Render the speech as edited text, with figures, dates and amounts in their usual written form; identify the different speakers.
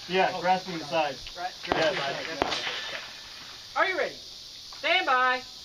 Speaker 1: Yeah, grasping the sides.
Speaker 2: Right.
Speaker 1: Yes.
Speaker 2: Are you ready? Stand by.